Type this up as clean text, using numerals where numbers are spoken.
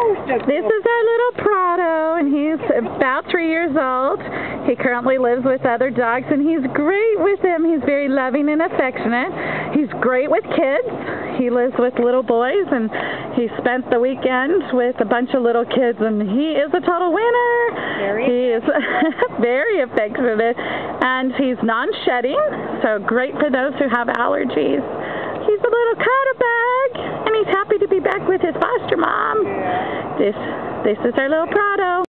This is our little Prado, and he's about 3 years old. He currently lives with other dogs, and he's great with them. He's very loving and affectionate. He's great with kids. He lives with little boys, and he spent the weekend with a bunch of little kids, and he is a total winner. He is very affectionate, and he's non-shedding, so great for those who have allergies. He's a little cuddle bag, and he's happy to be back with his foster mom. This is our little Prado.